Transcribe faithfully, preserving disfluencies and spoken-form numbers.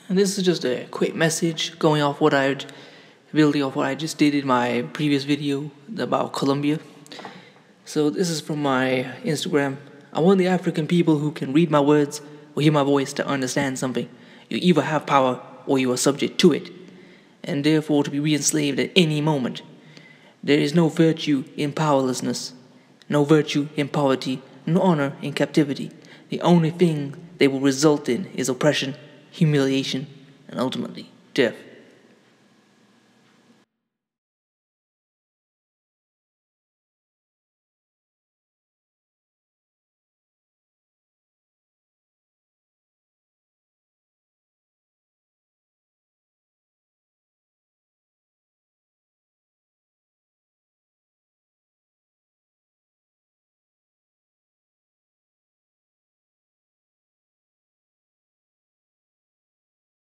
And this is just a quick message going off what I building off what I just did in my previous video about Colombia. So this is from my Instagram. I want the African people who can read my words or hear my voice to understand something. You either have power or you are subject to it, and therefore to be re-enslaved at any moment. There is no virtue in powerlessness, no virtue in poverty, no honor in captivity. The only thing they will result in is oppression, humiliation, and ultimately death.